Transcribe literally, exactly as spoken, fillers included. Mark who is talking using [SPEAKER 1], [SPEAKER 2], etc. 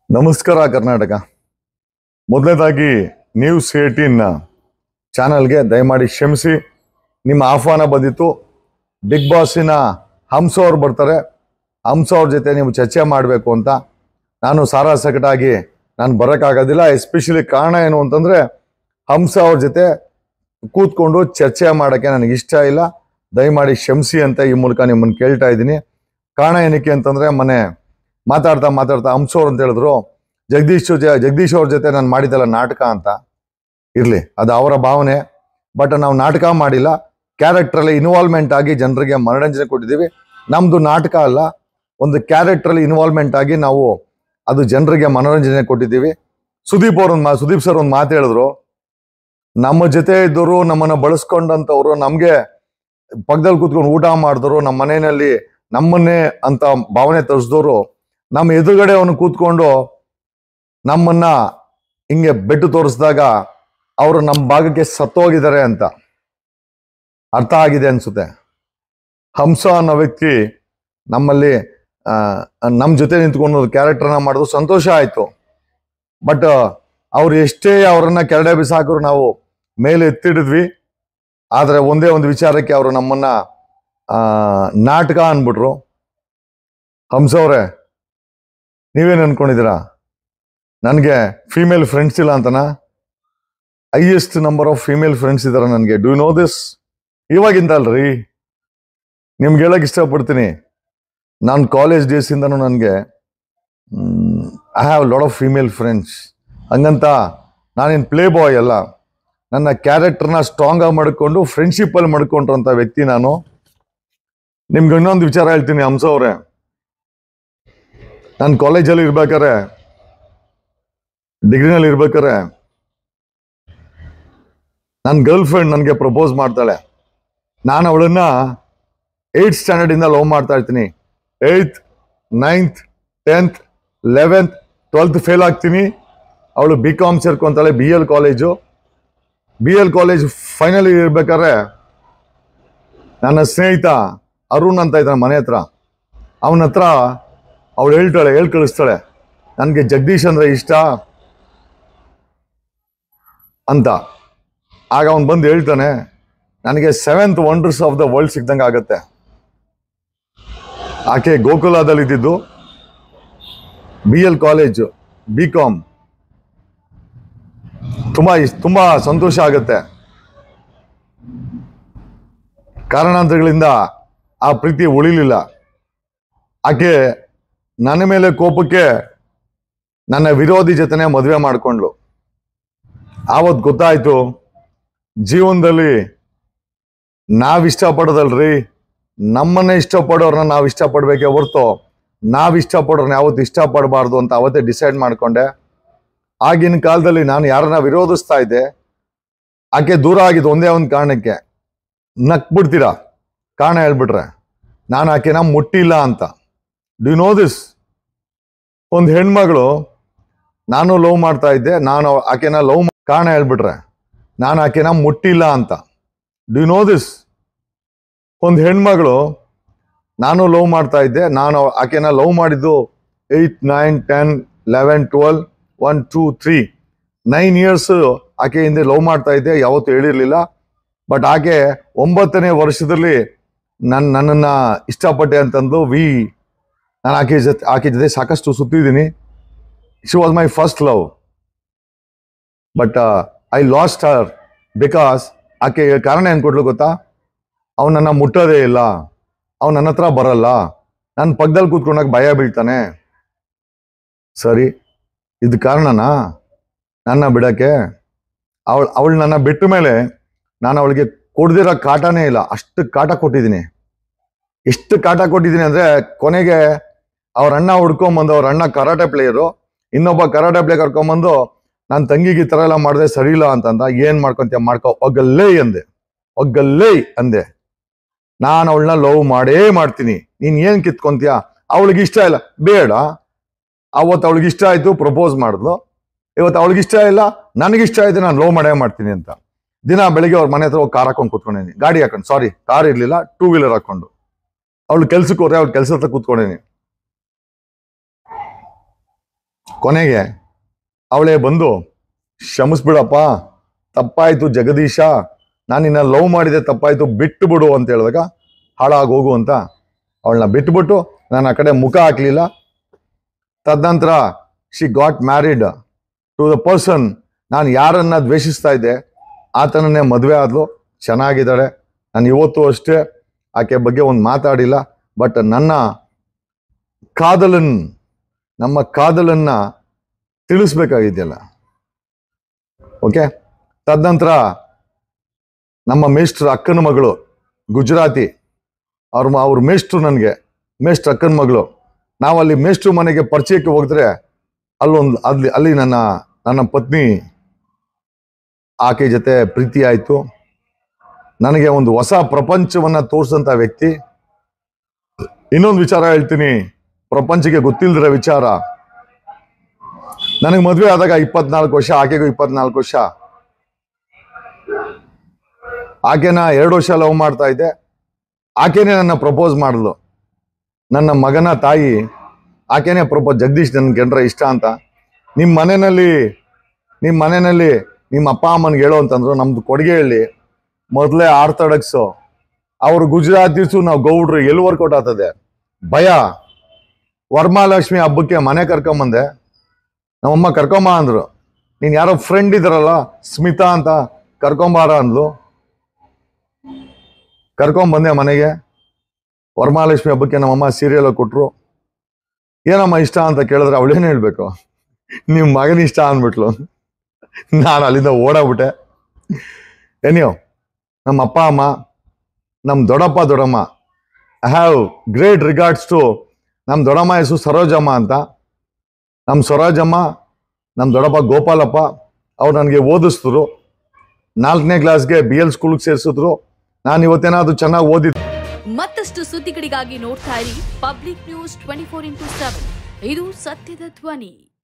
[SPEAKER 1] ನಮಸ್ಕಾರ ಕರ್ನಾಟಕ. ಮೊದಲನೇದಾಗಿ news eighteen ಚಾನಲ್ಗೆ ದಯಮಾಡಿ ಕ್ಷಮಿಸಿ. ನಿಮ್ಮ ಆಹ್ವಾನ ಬಂದಿತ್ತು. ಬಿಗ್ ಬಾಸಿನ ಹಂಸ ಅವ್ರು ಬರ್ತಾರೆ, ಹಂಸ ಅವ್ರ ಜೊತೆ ನೀವು ಚರ್ಚೆ ಮಾಡಬೇಕು ಅಂತ. ನಾನು ಸಾರಾ ಸಗಟಾಗಿ ನಾನು ಬರೋಕ್ಕಾಗೋದಿಲ್ಲ. ಎಸ್ಪೆಷಲಿ ಕಾರಣ ಏನು ಅಂತಂದರೆ, ಹಂಸ ಅವ್ರ ಜೊತೆ ಕೂತ್ಕೊಂಡು ಚರ್ಚೆ ಮಾಡೋಕ್ಕೆ ನನಗೆ ಇಷ್ಟ ಇಲ್ಲ. ದಯಮಾಡಿ ಕ್ಷಮಿಸಿ ಅಂತ ಈ ಮೂಲಕ ನಿಮ್ಮನ್ನು ಕೇಳ್ತಾ ಇದ್ದೀನಿ. ಕಾರಣ ಏನಕ್ಕೆ ಅಂತಂದರೆ, ಮನೆ ಮಾತಾಡ್ತಾ ಮಾತಾಡ್ತಾ ಹಂಸ ಅವ್ರು ಅಂತ ಹೇಳಿದ್ರು, ಜಗದೀಶ್ ಜಗದೀಶ್ ಅವ್ರ ಜೊತೆ ನಾನು ಮಾಡಿದ್ದಲ್ಲ ನಾಟಕ ಅಂತ. ಇರಲಿ, ಅದು ಅವರ ಭಾವನೆ. ಬಟ್ ನಾವು ನಾಟಕ ಮಾಡಿಲ್ಲ, ಕ್ಯಾರೆಕ್ಟ್ರಲ್ಲಿ ಇನ್ವಾಲ್ವ್ಮೆಂಟ್ ಆಗಿ ಜನರಿಗೆ ಮನೋರಂಜನೆ ಕೊಟ್ಟಿದ್ದೀವಿ. ನಮ್ಮದು ನಾಟಕ ಅಲ್ಲ, ಒಂದು ಕ್ಯಾರೆಕ್ಟ್ರಲ್ಲಿ ಇನ್ವಾಲ್ವ್ಮೆಂಟ್ ಆಗಿ ನಾವು ಅದು ಜನರಿಗೆ ಮನೋರಂಜನೆ ಕೊಟ್ಟಿದ್ದೀವಿ. ಸುದೀಪ್ ಅವ್ರೊಂದು ಮಾ ಸುದೀಪ್ ಸರ್ ಒಂದು ಮಾತು ಹೇಳಿದ್ರು, ನಮ್ಮ ಜೊತೆ ಇದ್ದವರು, ನಮ್ಮನ್ನು ಬಳಸ್ಕೊಂಡಂಥವ್ರು, ನಮಗೆ ಪಕ್ಕದಲ್ಲಿ ಕೂತ್ಕೊಂಡು ಊಟ ಮಾಡಿದವರು, ನಮ್ಮ ಮನೆಯಲ್ಲಿ ನಮ್ಮನ್ನೇ ಅಂತ ಭಾವನೆ ತರಿಸಿದವರು, ನಮ್ಮ ಎದುರುಗಡೆ ಅವನು ಕೂತ್ಕೊಂಡು ನಮ್ಮನ್ನ ಹಿಂಗೆ ಬೆಟ್ಟು ತೋರಿಸಿದಾಗ ಅವರು ನಮ್ಮ ಭಾಗಕ್ಕೆ ಸತ್ತೋಗಿದ್ದಾರೆ ಅಂತ ಅರ್ಥ ಆಗಿದೆ ಅನ್ಸುತ್ತೆ. ಹಂಸ ಅನ್ನೋ ವ್ಯಕ್ತಿ ನಮ್ಮಲ್ಲಿ ನಮ್ಮ ಜೊತೆ ನಿಂತ್ಕೊಂಡು ಕ್ಯಾರೆಕ್ಟರ್ನ ಮಾಡೋದು ಸಂತೋಷ ಆಯಿತು. ಬಟ್ ಅವ್ರು ಎಷ್ಟೇ ಅವರನ್ನ ಕೆರಡೆ ಬಿಸಾಕರು ನಾವು ಮೇಲೆ ಎತ್ತಿಡಿದ್ವಿ. ಆದರೆ ಒಂದೇ ಒಂದು ವಿಚಾರಕ್ಕೆ ಅವರು ನಮ್ಮನ್ನ ನಾಟಕ ಅಂದ್ಬಿಟ್ರು. ಹಂಸ ಅವರೇ, ನೀವೇನು ಅನ್ಕೊಂಡಿದ್ದೀರಾ? ನನಗೆ ಫೀಮೇಲ್ ಫ್ರೆಂಡ್ಸ್ ಇಲ್ಲ ಅಂತನಾ? Highest number of female friends ಇದ್ದಾರೆ ನನಗೆ. Do no this? ಇವಾಗಿಂದ ಅಲ್ರಿ, ನಿಮ್ಗೆ ಹೇಳಕ್ಕೆ ಇಷ್ಟಪಡ್ತೀನಿ. ನಾನು ಕಾಲೇಜ್ ಡೇಸಿಂದನೂ ನನಗೆ I have lot of female friends. ಹಂಗಂತ ನಾನೇನು ಪ್ಲೇ ಬಾಯ್ ಅಲ್ಲ. ನನ್ನ ಕ್ಯಾರೆಕ್ಟರ್ನ ಸ್ಟ್ರಾಂಗಾಗಿ ಮಾಡಿಕೊಂಡು ಫ್ರೆಂಡ್ಶಿಪ್ಪಲ್ಲಿ ಮಾಡ್ಕೊಂಡ್ರಂಥ ವ್ಯಕ್ತಿ ನಾನು. ನಿಮ್ಗೆ ಇನ್ನೊಂದು ವಿಚಾರ ಹೇಳ್ತೀನಿ ಹಂಸ ಅವರೇ. ನಾನು ಕಾಲೇಜಲ್ಲಿ ಇರ್ಬೇಕಾರೆ, ಡಿಗ್ರಿನಲ್ಲಿ ಇರ್ಬೇಕಾರೆ, ನನ್ನ ಗರ್ಲ್ ಫ್ರೆಂಡ್ ನನಗೆ ಪ್ರಪೋಸ್ ಮಾಡ್ತಾಳೆ. ನಾನು ಅವಳನ್ನ ಏಯ್ತ್ ಸ್ಟ್ಯಾಂಡರ್ಡಿಂದ ಲವ್ ಮಾಡ್ತಾ ಇರ್ತೀನಿ. Eighth, ninth, tenth, eleventh, twelfth fail ಆಗ್ತೀನಿ. ಅವಳು ಬಿ ಕಾಮ್ ಸೇರ್ಕೊಂತಾಳೆ, B L college. B L college final ಇರ್ಬೇಕಾದ್ರೆ ನನ್ನ ಸ್ನೇಹಿತ ಅರುಣ್ ಅಂತ ಇದ್ದಾನೆ ಮನೆ ಹತ್ರ. ಅವನ ಹತ್ರ ಅವಳು ಹೇಳ್ತಾಳೆ, ಹೇಳ್ ಕಳಿಸ್ತಾಳೆ, ನನಗೆ ಜಗದೀಶ್ ಅಂದರೆ ಇಷ್ಟ ಅಂತ. ಆಗ ಅವನು ಬಂದು ಹೇಳ್ತಾನೆ, ನನಗೆ seventh wonders of the world ಸಿಕ್ದಂಗೆ ಆಗತ್ತೆ. ಆಕೆ ಗೋಕುಲದಲ್ಲಿ ಇದ್ದಿದ್ದು, B L college, B com. ತುಂಬ ತುಂಬ ಸಂತೋಷ ಆಗುತ್ತೆ. ಕಾರಣಾಂತರಗಳಿಂದ ಆ ಪ್ರೀತಿ ಉಳಿಲಿಲ್ಲ. ಆಕೆ ನನ್ನ ಮೇಲೆ ಕೋಪಕ್ಕೆ ನನ್ನ ವಿರೋಧಿ ಜೊತೆನೆ ಮದುವೆ ಮಾಡಿಕೊಂಡ್ಳು. ಆವತ್ತು ಗೊತ್ತಾಯ್ತು, ಜೀವನದಲ್ಲಿ ನಾವಿಷ್ಟಪಡೋದಲ್ರಿ, ನಮ್ಮನ್ನೇ ಇಷ್ಟಪಡೋರನ್ನ ನಾವು ಇಷ್ಟಪಡ್ಬೇಕೇ ಹೊರ್ತು ನಾವಿಷ್ಟಪಡೋರನ್ನ ಯಾವತ್ತು ಇಷ್ಟಪಡಬಾರ್ದು ಅಂತ ಅವತ್ತೇ ಡಿಸೈಡ್ ಮಾಡಿಕೊಂಡೆ. ಆಗಿನ ಕಾಲದಲ್ಲಿ ನಾನು ಯಾರನ್ನ ವಿರೋಧಿಸ್ತಾ ಇದ್ದೆ, ಆಕೆ ದೂರ ಆಗಿದ್ದು ಒಂದೇ ಒಂದು ಕಾರಣಕ್ಕೆ. ನಕ್ಬಿಡ್ತೀರಾ ಕಾರಣ ಹೇಳ್ಬಿಟ್ರೆ, ನಾನು ಆಕೆನ ಮುಟ್ಟಿಲ್ಲ ಅಂತ. Do you know this? ಒಂದು ಹೆಣ್ಮಗಳು, ನಾನು ಲವ್ ಮಾಡ್ತಾ ಇದ್ದೆ, ನಾನು ಆಕೆನ ಲವ್ ಕಾರಣ ಹೇಳ್ಬಿಟ್ರೆ ನಾನು ಆಕೆನ ಮುಟ್ಟಿಲ್ಲ ಅಂತ. Do you know this? ಒಂದು ಹೆಣ್ಮಗಳು, ನಾನು ಲವ್ ಮಾಡ್ತಾ ಇದ್ದೆ, ನಾನು ಆಕೆನ ಲವ್ ಮಾಡಿದ್ದು eight, nine, ten, eleven, twelve, one, two, three nine years ಆಕೆ ಹಿಂದೆ ಲವ್ ಮಾಡ್ತಾ ಇದ್ದೆ, ಯಾವತ್ತೂ ಹೇಳಿರಲಿಲ್ಲ. ಬಟ್ ಆಕೆ ಒಂಬತ್ತನೇ ವರ್ಷದಲ್ಲಿ ನನ್ನ ನನ್ನನ್ನು ಇಷ್ಟಪಟ್ಟೆ ಅಂತಂದು ವಿ ನಾನು ಆಕೆ ಜೊತೆ ಆಕೆ ಜೊತೆ ಸಾಕಷ್ಟು ಸುತ್ತಿದ್ದೀನಿ. She was my first love. But I lost her because ಆಕೆ ಕಾರಣ ಏನು ಕೊಡ್ಲು ಗೊತ್ತಾ? ಅವ್ನು ನನ್ನ ಮುಟ್ಟೋದೇ ಇಲ್ಲ, ಅವ್ನು ನನ್ನ ಹತ್ರ ಬರಲ್ಲ, ನನ್ನ ಪಕ್ಕದಲ್ಲಿ ಕೂತ್ಕೊಂಡಾಗ ಭಯ ಬೀಳ್ತಾನೆ. ಸರಿ, ಇದು ಕಾರಣನಾ ನನ್ನ ಬಿಡೋಕ್ಕೆ? ಅವಳು ಅವಳು ನನ್ನ ಬಿಟ್ಟ ಮೇಲೆ ನಾನು ಅವಳಿಗೆ ಕೊಡ್ದಿರೋ ಕಾಟನೇ ಇಲ್ಲ, ಅಷ್ಟು ಕಾಟ ಕೊಟ್ಟಿದ್ದೀನಿ. ಎಷ್ಟು ಕಾಟ ಕೊಟ್ಟಿದ್ದೀನಿ ಅಂದರೆ, ಕೊನೆಗೆ ಅವ್ರ ಅಣ್ಣ ಹುಡ್ಕೊಂಬಂದು, ಅವ್ರ ಅಣ್ಣ ಕರಾಟೆ ಪ್ಲೇಯರು, ಇನ್ನೊಬ್ಬ ಕರಾಟೆ ಪ್ಲೇ ಕರ್ಕೊಂಬಂದು ನನ್ನ ತಂಗಿಗೆ ಈ ಥರ ಎಲ್ಲ ಮಾಡಿದೆ ಸರಿ ಇಲ್ಲ ಅಂತಂದ. ಏನು ಮಾಡ್ಕೊಂತೀಯ ಮಾಡ್ಕೊ, ಒಗ್ಗಲ್ಲೇ ಅಂದೆ, ಒಗ್ಗಲ್ಲೇ ಅಂದೆ. ನಾನು ಅವಳನ್ನ ಲವ್ ಮಾಡೇ ಮಾಡ್ತೀನಿ, ನೀನು ಏನು ಕಿತ್ಕೊಂತೀಯ? ಅವಳಿಗೆ ಇಷ್ಟ ಇಲ್ಲ, ಬೇಡ. ಅವತ್ತು ಅವಳಿಗೆ ಇಷ್ಟ ಆಯಿತು, ಪ್ರಪೋಸ್ ಮಾಡಿದ್ಲು. ಇವತ್ತು ಅವಳಿಗೆ ಇಷ್ಟ ಇಲ್ಲ, ನನಗಿಷ್ಟ ಆಯಿತು, ನಾನು ಲವ್ ಮಾಡೇ ಮಾಡ್ತೀನಿ ಅಂತ. ದಿನ ಬೆಳಿಗ್ಗೆ ಅವ್ರ ಮನೆ ಹತ್ರ ಹೋಗಿ ಕಾರ್ ಹಾಕೊಂಡು ಕೂತ್ಕೊಂಡೇನಿ, ಗಾಡಿ ಹಾಕೊಂಡು, ಸಾರಿ ಕಾರ್ ಇರಲಿಲ್ಲ, ಟೂ ವೀಲರ್ ಹಾಕೊಂಡು. ಅವಳು ಕೆಲ್ಸಕ್ಕೆ ಹೋದ್ರೆ ಅವ್ಳ ಕೆಲಸ ಹತ್ರ ಕೂತ್ಕೊಂಡೇನಿ. ಕೊನೆಗೆ ಅವಳೇ ಬಂದು ಕ್ಷಮಿಸ್ಬಿಡಪ್ಪ, ತಪ್ಪಾಯ್ತು ಜಗದೀಶ, ನಾನು ನಿನ್ನ ಲವ್ ಮಾಡಿದೆ, ತಪ್ಪಾಯ್ತು, ಬಿಟ್ಟು ಬಿಡು ಅಂತ ಹೇಳಿದಾಗ ಹಾಳಾಗಿ ಹೋಗು ಅಂತ ಅವಳನ್ನ ಬಿಟ್ಬಿಟ್ಟು ನಾನು ಆ ಕಡೆ ಮುಖ ಹಾಕ್ಲಿಲ್ಲ. ತದನಂತರ she got married to the person, ನಾನು ಯಾರನ್ನ ದ್ವೇಷಿಸ್ತಾ ಇದ್ದೆ ಆತನನ್ನೇ ಮದುವೆ ಆದ್ಲು. ಚೆನ್ನಾಗಿದ್ದಾಳೆ. ನಾನು ಇವತ್ತು ಅಷ್ಟೇ ಆಕೆ ಬಗ್ಗೆ ಒಂದು ಮಾತಾಡಿಲ್ಲ. ಬಟ್ ನನ್ನ ಕಾದಲನ್ ನಮ್ಮ ಕಾದಲನ್ನ ತಿಳಿಸ್ಬೇಕಾಗಿದೆಯಲ್ಲ. ಓಕೆ. ತದನಂತರ ನಮ್ಮ ಮೇಷ್ಟ್ರ ಅಕ್ಕನ ಮಗಳು ಗುಜರಾತಿ, ಅವ್ರ ಅವ್ರ ಮೇಷ್ಟ್ರು, ನನಗೆ ಮೇಷ್ಟ್ರ ಅಕ್ಕನ ಮಗಳು. ನಾವಲ್ಲಿ ಮೇಷ್ಟ್ರು ಮನೆಗೆ ಪರಿಚಯಕ್ಕೆ ಹೋಗಿದ್ರೆ ಅಲ್ಲೊಂದು ಅಲ್ಲಿ ಅಲ್ಲಿ ನನ್ನ ನನ್ನ ಪತ್ನಿ ಆಕೆ ಜೊತೆ ಪ್ರೀತಿ ಆಯಿತು. ನನಗೆ ಒಂದು ಹೊಸ ಪ್ರಪಂಚವನ್ನ ತೋರಿಸಂತ ವ್ಯಕ್ತಿ. ಇನ್ನೊಂದು ವಿಚಾರ ಹೇಳ್ತೀನಿ, ಪ್ರಪಂಚಕ್ಕೆ ಗೊತ್ತಿಲ್ಲದಿರೋ ವಿಚಾರ. ನನಗೆ ಮದುವೆ ಆದಾಗ ಇಪ್ಪತ್ನಾಲ್ಕು ವರ್ಷ, ಆಕೆಗೂ ಇಪ್ಪತ್ನಾಲ್ಕು ವರ್ಷ. ಆಕೆನ ಎರಡು ವರ್ಷ ಲವ್ ಮಾಡ್ತಾ ಇದ್ದೆ. ಆಕೆನೇ ನನ್ನ ಪ್ರಪೋಸ್ ಮಾಡಿದ್ಲು. ನನ್ನ ಮಗನ ತಾಯಿ ಆಕೆನೇ ಪ್ರಪೋಸ್, ಜಗದೀಶ್ ನನ್ಗೆ ಗೆಂಡ್ರೆ ಇಷ್ಟ ಅಂತ. ನಿಮ್ಮ ಮನೆಯಲ್ಲಿ ನಿಮ್ಮ ಮನೆಯಲ್ಲಿ ನಿಮ್ಮ ಅಪ್ಪ ಅಮ್ಮನಿಗೆ ಹೇಳೋ ಅಂತಂದ್ರು. ನಮ್ದು ಕೊಡುಗೆ ಹೇಳಿ ಮೊದಲೇ ಆರ್ಥೋಡಕ್ಸು, ಅವರು ಗುಜರಾತೀಸು, ನಾವು ಗೌಡ್ರು, ಎಲ್ಲಿ ವರ್ಕೌಟ್ ಆಗ್ತದೆ. ಭಯ. ವರಮಹಾಲಕ್ಷ್ಮಿ ಹಬ್ಬಕ್ಕೆ ಮನೆ ಕರ್ಕೊಂಬಂದೆ. ನಮ್ಮಮ್ಮ ಕರ್ಕೊಂಬ ಅಂದ್ರು. ನೀನು ಯಾರೋ ಫ್ರೆಂಡ್ ಇದ್ದಾರಲ್ಲ ಸ್ಮಿತಾ ಅಂತ, ಕರ್ಕೊಂಬಾರ ಅಂದ್ಲು. ಕರ್ಕೊಂಬಂದೆ ಮನೆಗೆ. ವರಮಹಾಲಕ್ಷ್ಮಿ ಹಬ್ಬಕ್ಕೆ ನಮ್ಮಮ್ಮ ಸೀರಿಯಲ್ ಕೊಟ್ರು. ಏನಮ್ಮ ಇಷ್ಟ ಅಂತ ಕೇಳಿದ್ರೆ ಅವಳೇನು ಹೇಳ್ಬೇಕು, ನಿಮ್ಮ ಮಗನ ಇಷ್ಟ ಅಂದ್ಬಿಟ್ಲು. ನಾನು ಅಲ್ಲಿಂದ ಓಡಾಗ್ಬಿಟ್ಟೆ. ಏನ್ಯೋ ನಮ್ಮ ಅಪ್ಪ ಅಮ್ಮ, ನಮ್ಮ ದೊಡ್ಡಪ್ಪ ದೊಡ್ಡಮ್ಮ, I have great regards to ನಮ್ಮ ದೊಡ್ಡಮ್ಮ ಹೆಸರು ಸರೋಜಮ್ಮ ಅಂತ. ನಮ್ಮ ಸರೋಜಮ್ಮ, ನಮ್ಮ ದೊಡ್ಡಪ್ಪ ಗೋಪಾಲಪ್ಪ, ಅವ್ರು ನನಗೆ ಓದಿಸಿದ್ರು. ನಾಲ್ಕನೇ ಕ್ಲಾಸ್ಗೆ ಬಿ ಎಲ್ ಸ್ಕೂಲ್ಗೆ ಸೇರಿಸಿದ್ರು. ನಾನು ಇವತ್ತೇನಾದ್ರು ಚೆನ್ನಾಗಿ ಓದಿದ್ದು.
[SPEAKER 2] ಮತ್ತಷ್ಟು ಸುದ್ದಿಗಳಿಗಾಗಿ ನೋಡ್ತಾ ಇರಿ public news twenty four into seven. ಇದು ಸತ್ಯದ ಧ್ವನಿ.